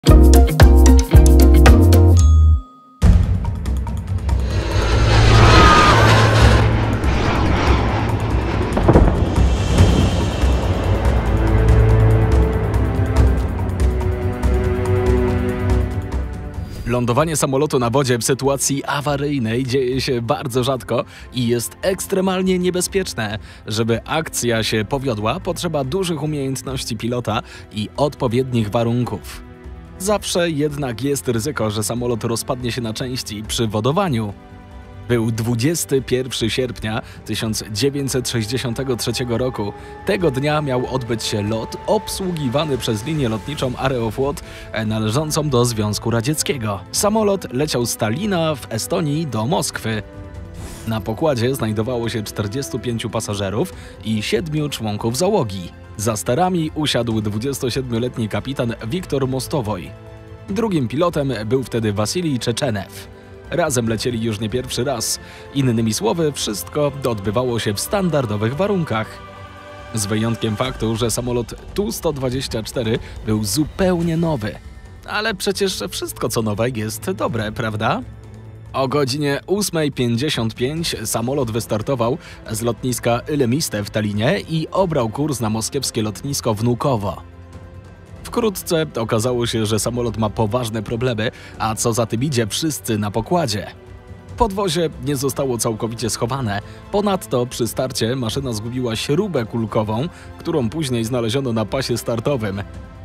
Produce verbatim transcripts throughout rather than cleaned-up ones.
Lądowanie samolotu na wodzie w sytuacji awaryjnej dzieje się bardzo rzadko i jest ekstremalnie niebezpieczne. Żeby akcja się powiodła, potrzeba dużych umiejętności pilota i odpowiednich warunków. Zawsze jednak jest ryzyko, że samolot rozpadnie się na części przy wodowaniu. Był dwudziestego pierwszego sierpnia tysiąc dziewięćset sześćdziesiątego trzeciego roku. Tego dnia miał odbyć się lot obsługiwany przez linię lotniczą Aeroflot należącą do Związku Radzieckiego. Samolot leciał z Tallina w Estonii do Moskwy. Na pokładzie znajdowało się czterdziestu pięciu pasażerów i siedmiu członków załogi. Za sterami usiadł dwudziestosiedmioletni kapitan Wiktor Mostowoj. Drugim pilotem był wtedy Wasilij Czeczenew. Razem lecieli już nie pierwszy raz. Innymi słowy, wszystko odbywało się w standardowych warunkach. Z wyjątkiem faktu, że samolot Tu sto dwadzieścia cztery był zupełnie nowy. Ale przecież wszystko co nowe jest dobre, prawda? O godzinie ósma pięćdziesiąt pięć samolot wystartował z lotniska Ilemiste w Tallinie i obrał kurs na moskiewskie lotnisko Wnukowo. Wkrótce okazało się, że samolot ma poważne problemy, a co za tym idzie, wszyscy na pokładzie. Podwozie nie zostało całkowicie schowane, ponadto przy starcie maszyna zgubiła śrubę kulkową, którą później znaleziono na pasie startowym.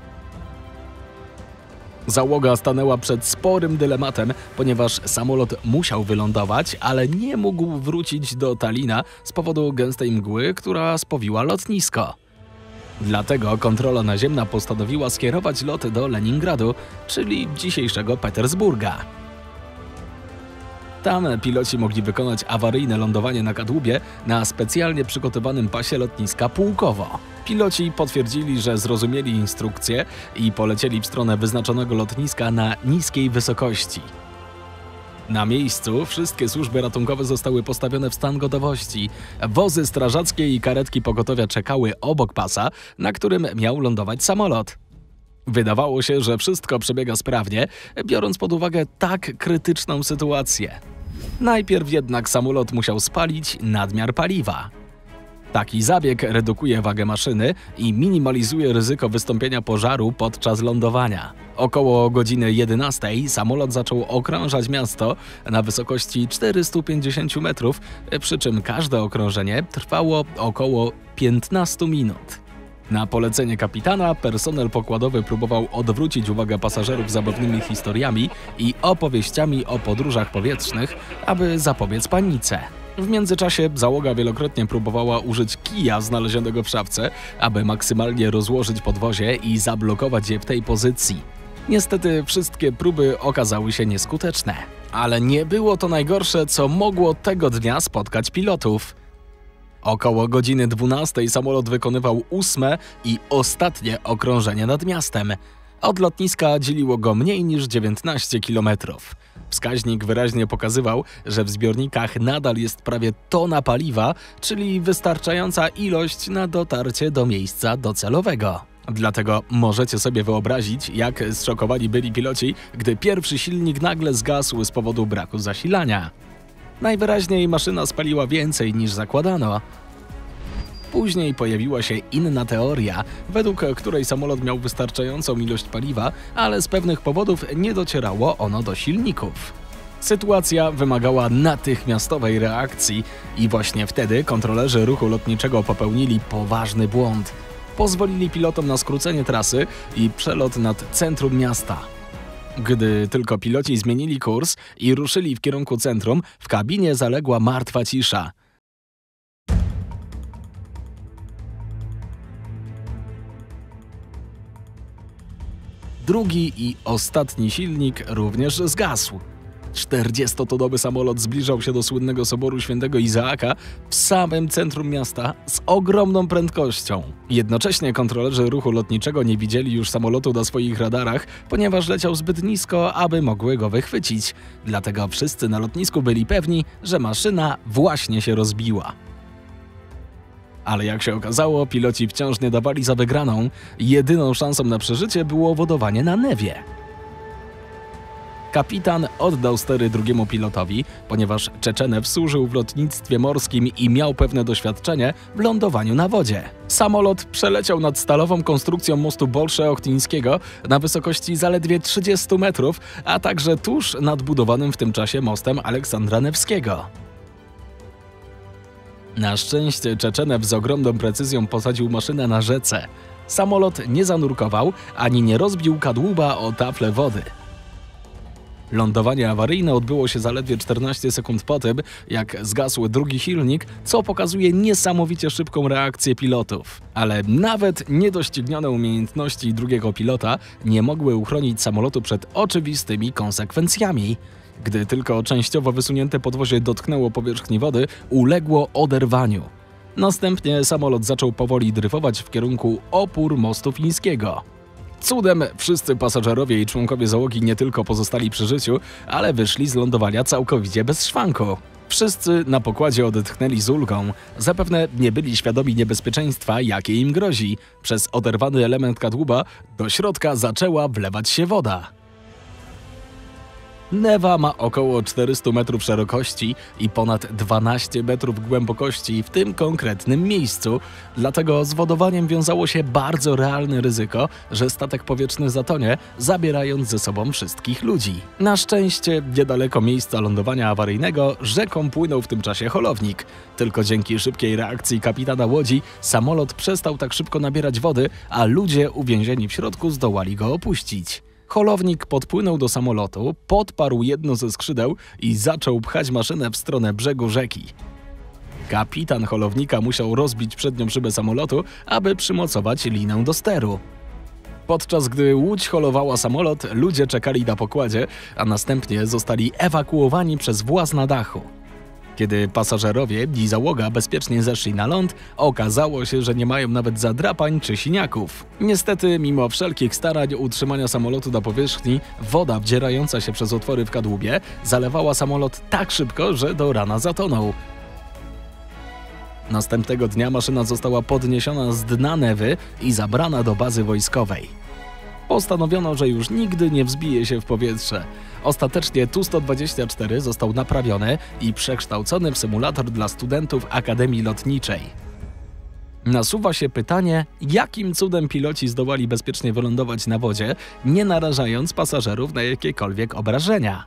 Załoga stanęła przed sporym dylematem, ponieważ samolot musiał wylądować, ale nie mógł wrócić do Tallina z powodu gęstej mgły, która spowiła lotnisko. Dlatego kontrola naziemna postanowiła skierować lot do Leningradu, czyli dzisiejszego Petersburga. Tam piloci mogli wykonać awaryjne lądowanie na kadłubie na specjalnie przygotowanym pasie lotniska Pułkowo. Piloci potwierdzili, że zrozumieli instrukcje i polecieli w stronę wyznaczonego lotniska na niskiej wysokości. Na miejscu wszystkie służby ratunkowe zostały postawione w stan gotowości. Wozy strażackie i karetki pogotowia czekały obok pasa, na którym miał lądować samolot. Wydawało się, że wszystko przebiega sprawnie, biorąc pod uwagę tak krytyczną sytuację. Najpierw jednak samolot musiał spalić nadmiar paliwa. Taki zabieg redukuje wagę maszyny i minimalizuje ryzyko wystąpienia pożaru podczas lądowania. Około godziny jedenastej samolot zaczął okrążać miasto na wysokości czterystu pięćdziesięciu metrów, przy czym każde okrążenie trwało około piętnaście minut. Na polecenie kapitana personel pokładowy próbował odwrócić uwagę pasażerów zabawnymi historiami i opowieściami o podróżach powietrznych, aby zapobiec panice. W międzyczasie załoga wielokrotnie próbowała użyć kija znalezionego w szafce, aby maksymalnie rozłożyć podwozie i zablokować je w tej pozycji. Niestety wszystkie próby okazały się nieskuteczne. Ale nie było to najgorsze, co mogło tego dnia spotkać pilotów. Około godziny dwunastej samolot wykonywał ósme i ostatnie okrążenie nad miastem. Od lotniska dzieliło go mniej niż dziewiętnaście kilometrów. Wskaźnik wyraźnie pokazywał, że w zbiornikach nadal jest prawie tona paliwa, czyli wystarczająca ilość na dotarcie do miejsca docelowego. Dlatego możecie sobie wyobrazić, jak zszokowani byli piloci, gdy pierwszy silnik nagle zgasł z powodu braku zasilania. Najwyraźniej maszyna spaliła więcej niż zakładano. Później pojawiła się inna teoria, według której samolot miał wystarczającą ilość paliwa, ale z pewnych powodów nie docierało ono do silników. Sytuacja wymagała natychmiastowej reakcji i właśnie wtedy kontrolerzy ruchu lotniczego popełnili poważny błąd. Pozwolili pilotom na skrócenie trasy i przelot nad centrum miasta. Gdy tylko piloci zmienili kurs i ruszyli w kierunku centrum, w kabinie zaległa martwa cisza. Drugi i ostatni silnik również zgasł. czterdziestotonowy samolot zbliżał się do słynnego soboru świętego Izaaka w samym centrum miasta z ogromną prędkością. Jednocześnie kontrolerzy ruchu lotniczego nie widzieli już samolotu na swoich radarach, ponieważ leciał zbyt nisko, aby mogły go wychwycić. Dlatego wszyscy na lotnisku byli pewni, że maszyna właśnie się rozbiła. Ale jak się okazało, piloci wciąż nie dawali za wygraną. Jedyną szansą na przeżycie było wodowanie na Newie. Kapitan oddał stery drugiemu pilotowi, ponieważ Czeczenew służył w lotnictwie morskim i miał pewne doświadczenie w lądowaniu na wodzie. Samolot przeleciał nad stalową konstrukcją mostu Bolszeoktyńskiego na wysokości zaledwie trzydziestu metrów, a także tuż nad budowanym w tym czasie mostem Aleksandra Newskiego. Na szczęście Czeczenew z ogromną precyzją posadził maszynę na rzece. Samolot nie zanurkował ani nie rozbił kadłuba o taflę wody. Lądowanie awaryjne odbyło się zaledwie czternaście sekund po tym, jak zgasł drugi silnik, co pokazuje niesamowicie szybką reakcję pilotów. Ale nawet niedoścignione umiejętności drugiego pilota nie mogły uchronić samolotu przed oczywistymi konsekwencjami. Gdy tylko częściowo wysunięte podwozie dotknęło powierzchni wody, uległo oderwaniu. Następnie samolot zaczął powoli dryfować w kierunku opór mostu fińskiego. Cudem wszyscy pasażerowie i członkowie załogi nie tylko pozostali przy życiu, ale wyszli z lądowania całkowicie bez szwanku. Wszyscy na pokładzie odetchnęli z ulgą. Zapewne nie byli świadomi niebezpieczeństwa, jakie im grozi. Przez oderwany element kadłuba do środka zaczęła wlewać się woda. Newa ma około czterysta metrów szerokości i ponad dwanaście metrów głębokości w tym konkretnym miejscu, dlatego z wodowaniem wiązało się bardzo realne ryzyko, że statek powietrzny zatonie, zabierając ze sobą wszystkich ludzi. Na szczęście niedaleko miejsca lądowania awaryjnego rzeką płynął w tym czasie holownik. Tylko dzięki szybkiej reakcji kapitana łodzi samolot przestał tak szybko nabierać wody, a ludzie uwięzieni w środku zdołali go opuścić. Holownik podpłynął do samolotu, podparł jedno ze skrzydeł i zaczął pchać maszynę w stronę brzegu rzeki. Kapitan holownika musiał rozbić przednią szybę samolotu, aby przymocować linę do steru. Podczas gdy łódź holowała samolot, ludzie czekali na pokładzie, a następnie zostali ewakuowani przez właz na dachu. Kiedy pasażerowie i załoga bezpiecznie zeszli na ląd, okazało się, że nie mają nawet zadrapań czy siniaków. Niestety, mimo wszelkich starań utrzymania samolotu na powierzchni, woda wdzierająca się przez otwory w kadłubie zalewała samolot tak szybko, że do rana zatonął. Następnego dnia maszyna została podniesiona z dna Newy i zabrana do bazy wojskowej. Postanowiono, że już nigdy nie wzbije się w powietrze. Ostatecznie Tu sto dwadzieścia cztery został naprawiony i przekształcony w symulator dla studentów Akademii Lotniczej. Nasuwa się pytanie, jakim cudem piloci zdołali bezpiecznie wylądować na wodzie, nie narażając pasażerów na jakiekolwiek obrażenia.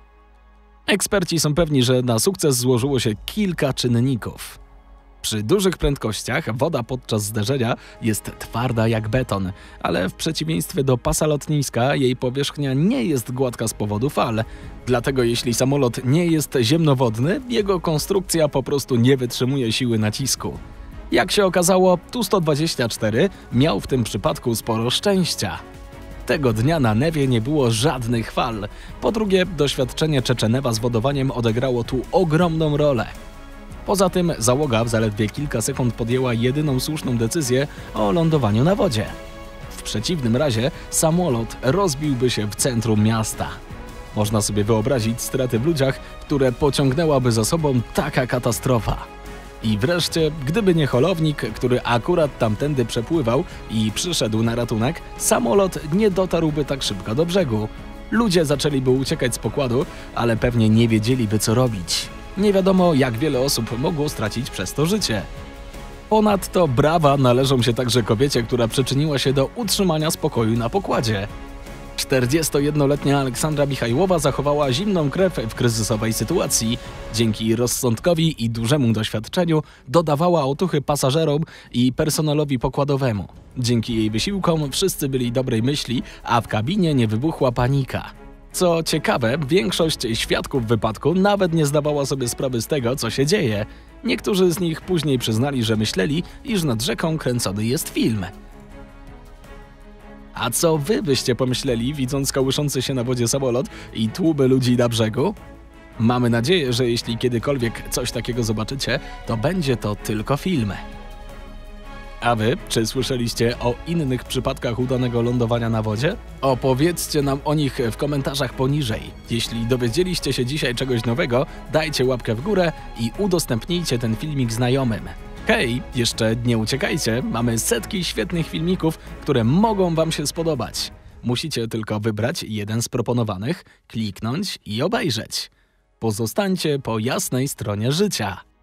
Eksperci są pewni, że na sukces złożyło się kilka czynników. Przy dużych prędkościach woda podczas zderzenia jest twarda jak beton, ale w przeciwieństwie do pasa lotniska jej powierzchnia nie jest gładka z powodu fal. Dlatego jeśli samolot nie jest ziemnowodny, jego konstrukcja po prostu nie wytrzymuje siły nacisku. Jak się okazało, Tu sto dwadzieścia cztery miał w tym przypadku sporo szczęścia. Tego dnia na Newie nie było żadnych fal. Po drugie, doświadczenie Czeczenewa z wodowaniem odegrało tu ogromną rolę. Poza tym załoga w zaledwie kilka sekund podjęła jedyną słuszną decyzję o lądowaniu na wodzie. W przeciwnym razie samolot rozbiłby się w centrum miasta. Można sobie wyobrazić straty w ludziach, które pociągnęłaby za sobą taka katastrofa. I wreszcie, gdyby nie holownik, który akurat tamtędy przepływał i przyszedł na ratunek, samolot nie dotarłby tak szybko do brzegu. Ludzie zaczęliby uciekać z pokładu, ale pewnie nie wiedzieliby, co robić. Nie wiadomo, jak wiele osób mogło stracić przez to życie. Ponadto brawa należą się także kobiecie, która przyczyniła się do utrzymania spokoju na pokładzie. czterdziestojednoletnia Aleksandra Michajłowa zachowała zimną krew w kryzysowej sytuacji. Dzięki rozsądkowi i dużemu doświadczeniu dodawała otuchy pasażerom i personelowi pokładowemu. Dzięki jej wysiłkom wszyscy byli dobrej myśli, a w kabinie nie wybuchła panika. Co ciekawe, większość świadków wypadku nawet nie zdawała sobie sprawy z tego, co się dzieje. Niektórzy z nich później przyznali, że myśleli, iż nad rzeką kręcony jest film. A co wy byście pomyśleli, widząc kołyszący się na wodzie samolot i tłumy ludzi na brzegu? Mamy nadzieję, że jeśli kiedykolwiek coś takiego zobaczycie, to będzie to tylko film. A wy, czy słyszeliście o innych przypadkach udanego lądowania na wodzie? Opowiedzcie nam o nich w komentarzach poniżej. Jeśli dowiedzieliście się dzisiaj czegoś nowego, dajcie łapkę w górę i udostępnijcie ten filmik znajomym. Hej, jeszcze nie uciekajcie, mamy setki świetnych filmików, które mogą wam się spodobać. Musicie tylko wybrać jeden z proponowanych, kliknąć i obejrzeć. Pozostańcie po jasnej stronie życia.